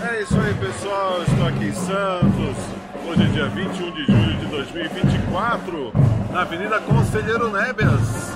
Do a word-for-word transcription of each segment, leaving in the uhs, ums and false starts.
É isso aí, pessoal, estou aqui em Santos, hoje é dia vinte e um de julho de dois mil e vinte e quatro, na Avenida Conselheiro Nebias.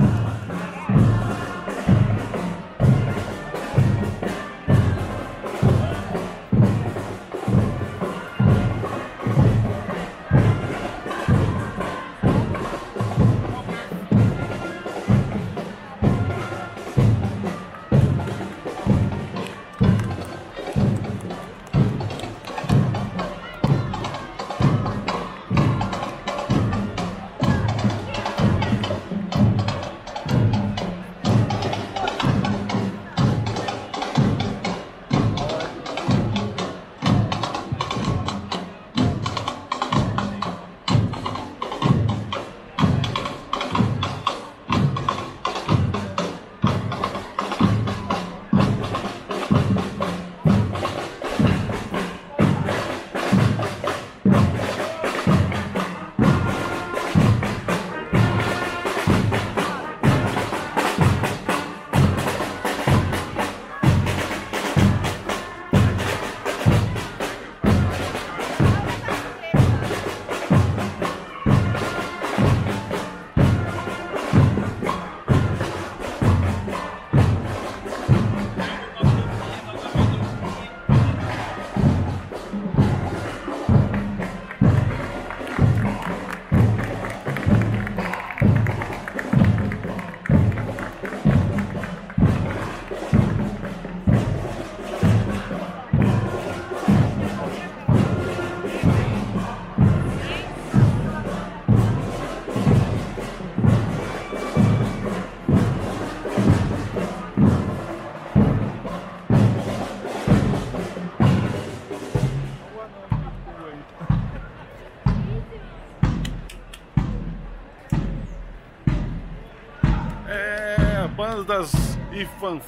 Bandas e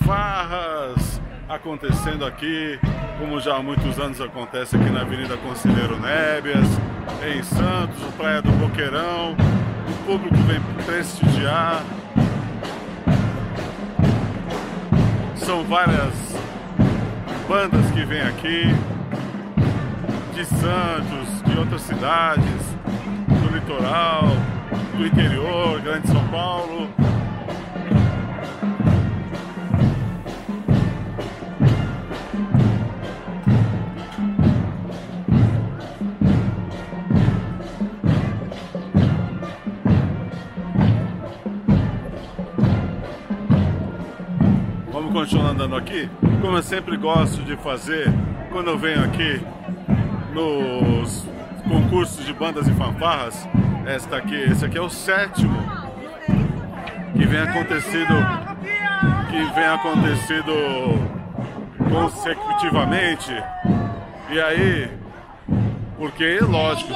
fanfarras acontecendo aqui, como já há muitos anos acontece aqui na Avenida Conselheiro Nebias, em Santos, no Praia do Boqueirão. O público vem prestigiar. São várias bandas que vêm aqui, de Santos, de outras cidades, do litoral, do interior, Grande São Paulo. Vamos continuar andando aqui, como eu sempre gosto de fazer quando eu venho aqui nos concursos de bandas e fanfarras. Esta aqui, esse aqui é o sétimo que vem acontecido, que vem acontecido consecutivamente. E aí, porque lógico,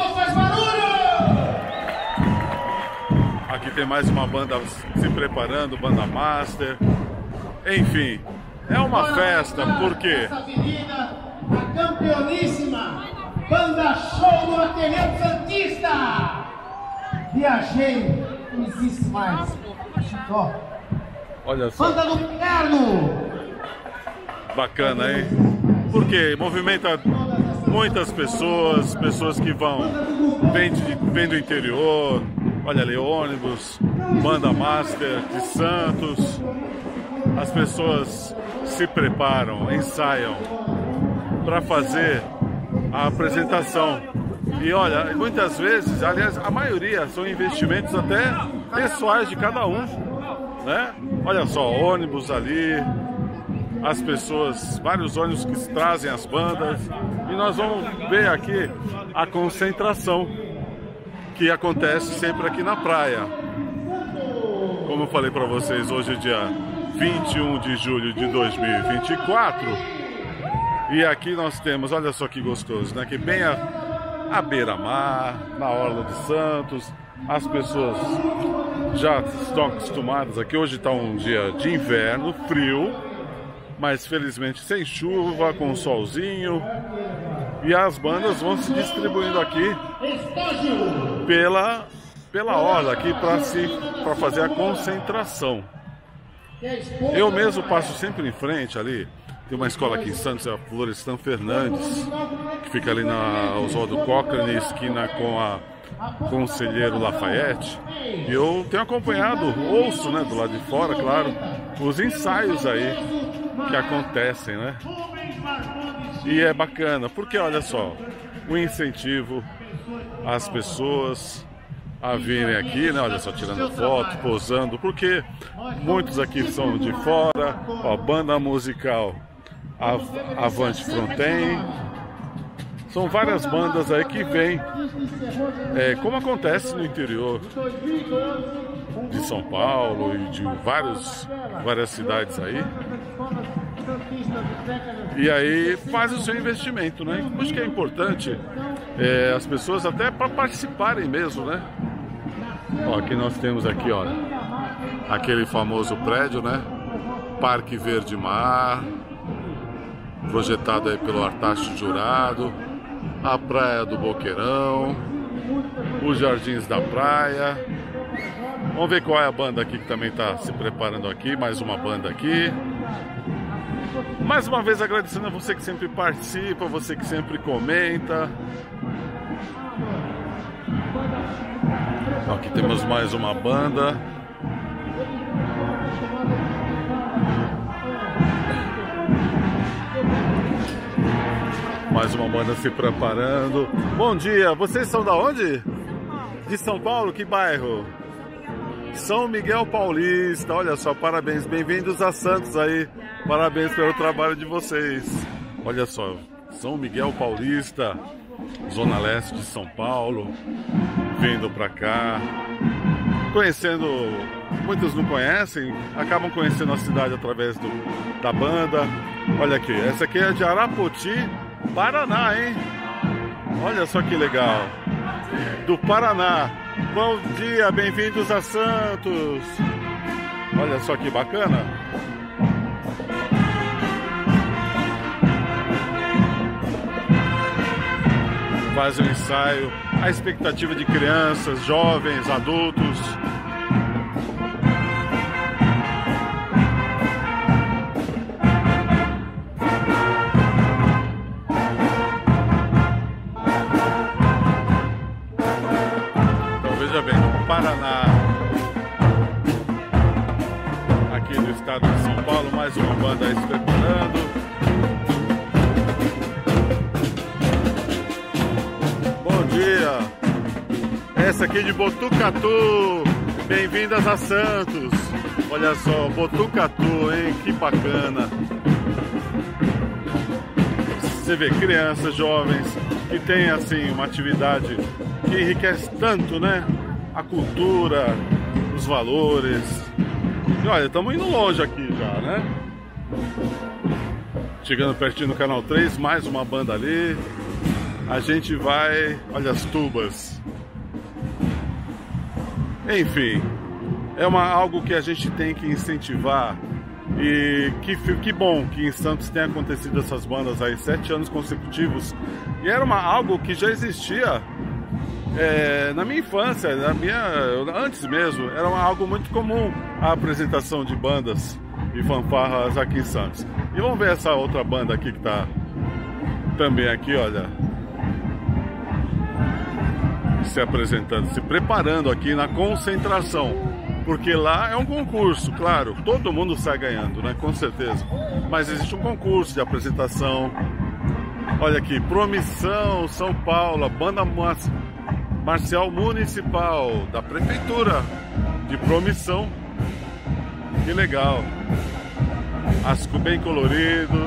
aqui tem mais uma banda se preparando, banda master. Enfim, é uma festa, porque essa avenida, a campeoníssima Banda Show do Ateneu Santista. Viajei, não existe mais. Ó, olha só. Banda do Inferno. Bacana, hein? Porque movimenta muitas pessoas, pessoas que vão, vêm, de, vêm do interior. Olha ali, ônibus, Banda Master de Santos. As pessoas se preparam, ensaiam para fazer a apresentação. E olha, muitas vezes, aliás, a maioria são investimentos até pessoais de cada um, né? Olha só, ônibus ali, as pessoas, vários ônibus que trazem as bandas. E nós vamos ver aqui a concentração que acontece sempre aqui na praia. Como eu falei para vocês, hoje é dia vinte e um de julho de dois mil e vinte e quatro. E aqui nós temos, olha só que gostoso, né? Que bem a, a beira-mar, na Orla de Santos. As pessoas já estão acostumadas aqui. Hoje está um dia de inverno, frio, mas felizmente sem chuva, com solzinho. E as bandas vão se distribuindo aqui pela, pela orla aqui para se, para fazer a concentração. Eu mesmo passo sempre em frente ali Tem uma escola aqui em Santos, é a Florestan Fernandes, que fica ali na Oswaldo Cochrane, esquina com a Conselheiro Lafayette. E eu tenho acompanhado, ouço, né, do lado de fora, claro, os ensaios aí que acontecem, né? E é bacana, porque olha só, o incentivo às pessoas a virem aqui, né? Olha só, tirando foto, posando, porque muitos aqui são de fora. Ó, banda musical Avante Fronten. São várias bandas aí que vêm, é, como acontece no interior de São Paulo e de vários, várias cidades aí. E aí faz o seu investimento, né? Acho que é importante é, as pessoas até para participarem mesmo, né? Ó, aqui nós temos aqui, olha, aquele famoso prédio, né? Parque Verde Mar, projetado aí pelo Artacho Jurado, a Praia do Boqueirão, os Jardins da Praia. Vamos ver qual é a banda aqui que também está se preparando aqui, mais uma banda aqui. Mais uma vez agradecendo a você que sempre participa, você que sempre comenta. Aqui temos mais uma banda. Mais uma banda se preparando. Bom dia, vocês são da onde? De São Paulo? Que bairro? São Miguel Paulista. Olha só, parabéns, bem-vindos a Santos aí. Parabéns pelo trabalho de vocês. Olha só, São Miguel Paulista, Zona Leste de São Paulo, vindo pra cá, conhecendo, muitos não conhecem, acabam conhecendo a cidade através do, da banda. Olha aqui, essa aqui é de Arapoti, Paraná, hein? Olha só que legal, do Paraná. Bom dia, bem-vindos a Santos. Olha só que bacana. Faz um ensaio, a expectativa de crianças, jovens, adultos. Então veja bem, Paraná, aqui no estado de São Paulo, mais uma banda aí se preparando. Essa aqui de Botucatu, bem-vindas a Santos. Olha só, Botucatu, hein? Que bacana. Você vê crianças, jovens, que tem assim uma atividade que enriquece tanto, né? A cultura, os valores. E olha, estamos indo longe aqui já, né? Chegando pertinho no canal três, mais uma banda ali. A gente vai, olha as tubas. Enfim, é uma, algo que a gente tem que incentivar. E que, que bom que em Santos tenha acontecido essas bandas aí, sete anos consecutivos. E era uma, algo que já existia é, na minha infância, na minha, antes mesmo. Era uma, algo muito comum a apresentação de bandas e fanfarras aqui em Santos. E vamos ver essa outra banda aqui que está também aqui, olha, se apresentando, se preparando aqui na concentração, porque lá é um concurso, claro, todo mundo sai ganhando, né, com certeza, mas existe um concurso de apresentação. Olha aqui, Promissão São Paulo, banda marcial municipal da prefeitura de Promissão, que legal, asco bem coloridos.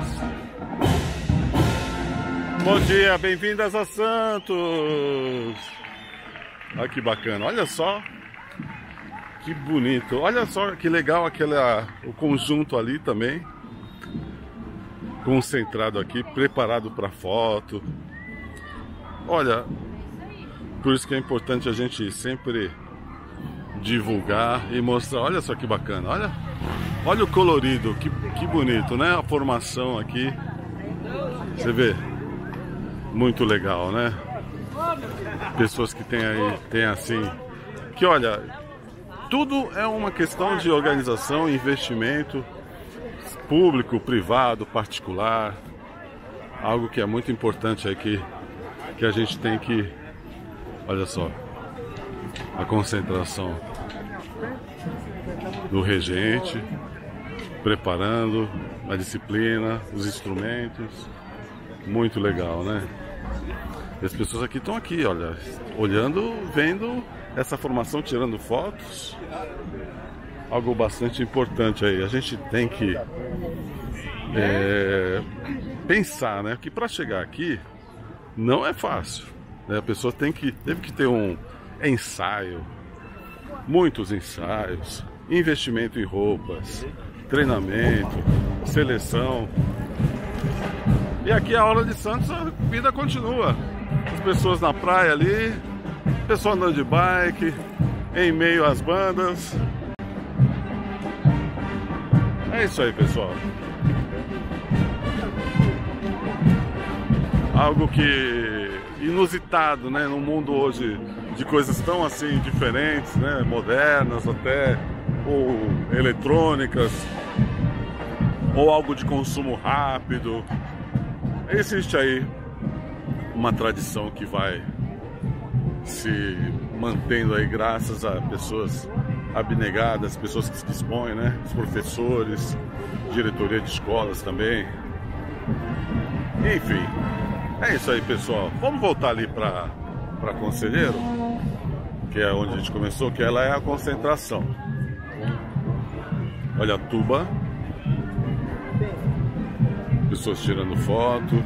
Bom dia, bem-vindas a Santos. Olha que bacana, olha só que bonito, olha só que legal aquela, o conjunto ali também, concentrado aqui, preparado para foto. Olha, por isso que é importante a gente sempre divulgar e mostrar. Olha só que bacana, olha, olha o colorido, que, que bonito, né? A formação aqui, você vê, muito legal, né? Pessoas que tem aí, tem assim, que olha, tudo é uma questão de organização, investimento. público, privado, particular, algo que é muito importante aí que, que a gente tem que, olha só, a concentração do regente, preparando a disciplina, os instrumentos, muito legal, né? E as pessoas aqui estão aqui, olha, olhando, vendo essa formação, tirando fotos, algo bastante importante aí. A gente tem que é, pensar, né, que para chegar aqui não é fácil, né? A pessoa tem que, teve que ter um ensaio, muitos ensaios, investimento em roupas, treinamento, seleção. E aqui a Hora de Santos a vida continua. As pessoas na praia ali, pessoal andando de bike, em meio às bandas. É isso aí, pessoal. Algo que inusitado, né, no mundo hoje de coisas tão assim diferentes, né, modernas até, ou eletrônicas, ou algo de consumo rápido. Existe aí uma tradição que vai se mantendo aí graças a pessoas abnegadas, pessoas que se dispõem, né? Os professores, diretoria de escolas também. Enfim, é isso aí, pessoal. Vamos voltar ali para para Conselheiro, que é onde a gente começou, que ela é a concentração. Olha a tuba. Pessoas tirando foto.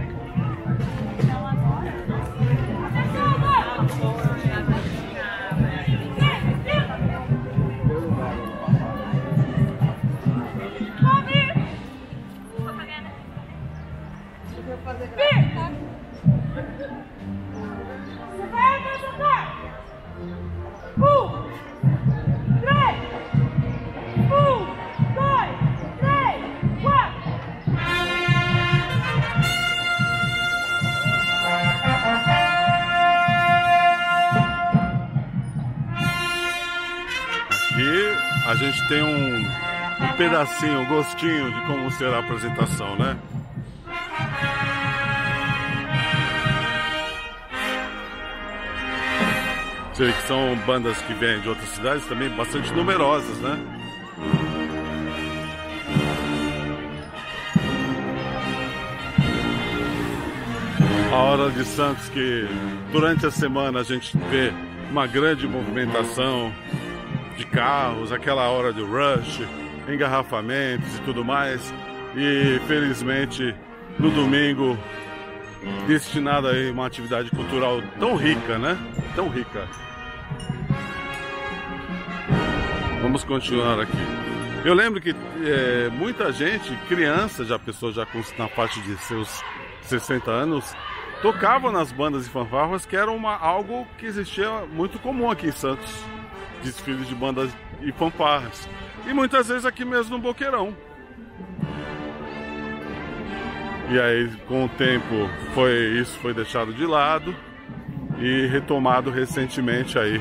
A gente tem um, um pedacinho, um gostinho de como será a apresentação, né? Sei que são bandas que vêm de outras cidades também bastante numerosas, né? A Hora de Santos, que durante a semana a gente vê uma grande movimentação de carros, aquela hora de rush, engarrafamentos e tudo mais. E felizmente no domingo destinado a uma atividade cultural tão rica, né? Tão rica. Vamos continuar aqui. Eu lembro que é, muita gente, criança, já pessoa já com, na parte de seus sessenta anos, tocava nas bandas e fanfarras, que era uma, algo que existia muito comum aqui em Santos. Desfiles de bandas e fanfarras. E muitas vezes aqui mesmo no Boqueirão. E aí, com o tempo, foi, isso foi deixado de lado e retomado recentemente aí.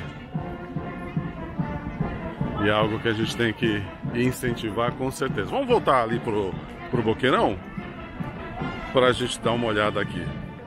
E é algo que a gente tem que incentivar com certeza. Vamos voltar ali pro, pro Boqueirão para a gente dar uma olhada aqui.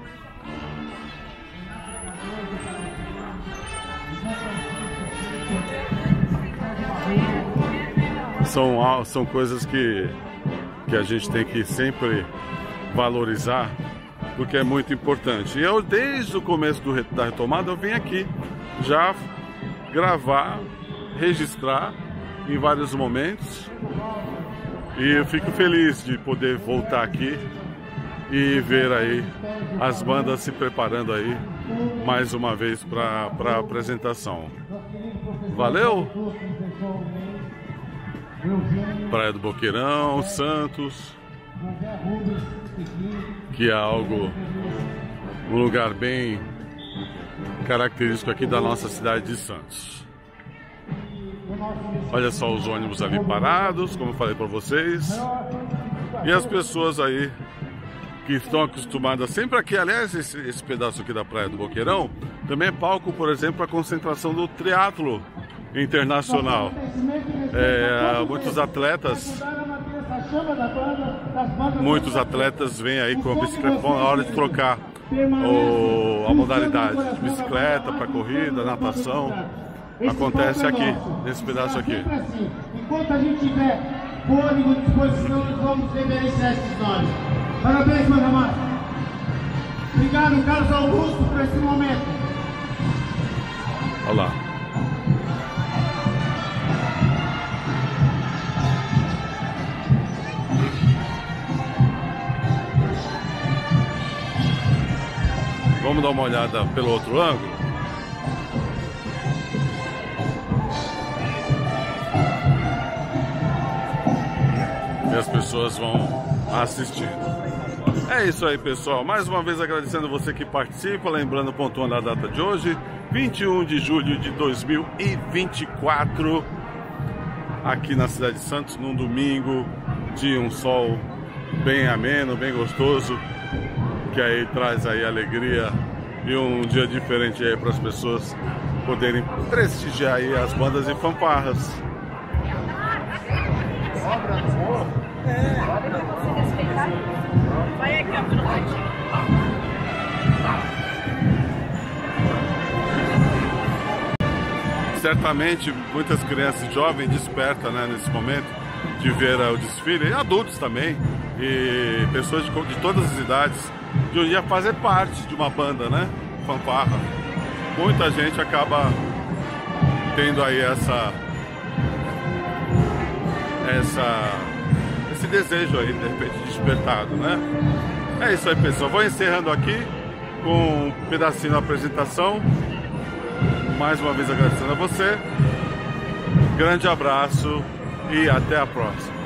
São, são coisas que, que a gente tem que sempre valorizar, porque é muito importante. E eu, desde o começo do, da retomada, eu vim aqui já gravar, registrar em vários momentos. E eu fico feliz de poder voltar aqui e ver aí as bandas se preparando aí mais uma vez para a apresentação. Valeu! Praia do Boqueirão, Santos, que é algo, um lugar bem característico aqui da nossa cidade de Santos. Olha só os ônibus ali parados, como eu falei para vocês, e as pessoas aí que estão acostumadas sempre aqui. Aliás, esse, esse pedaço aqui da Praia do Boqueirão também é palco, por exemplo, para a concentração do triatlo internacional. É, muitos atletas muitos atletas vêm aí com a bicicleta na hora de trocar o, a modalidade de bicicleta para corrida, natação. Acontece aqui, nesse pedaço aqui. Enquanto a gente tiver fôlego e disposição, nós vamos reverenciar esses nomes. Parabéns, meu amado. Obrigado, Carlos Augusto, por esse momento. Olha lá. Vamos dar uma olhada pelo outro ângulo. E as pessoas vão assistir. É isso aí, pessoal. Mais uma vez agradecendo você que participa. Lembrando, pontuando a data de hoje, vinte e um de julho de dois mil e vinte e quatro, aqui na cidade de Santos, num domingo de um sol bem ameno, bem gostoso, que aí traz aí alegria e um dia diferente aí para as pessoas poderem prestigiar aí as bandas e fanfarras. Vai aqui, ó, no cantinho. Certamente muitas crianças e jovens despertam, né, nesse momento de ver uh, o desfile, e adultos também, e pessoas de, de todas as idades, de um dia fazer parte de uma banda, né, fanfarra. Muita gente acaba tendo aí essa, essa, esse desejo aí, de repente, despertado, né. É isso aí, pessoal. Vou encerrando aqui com um pedacinho da apresentação. Mais uma vez agradecendo a você. Grande abraço e até a próxima.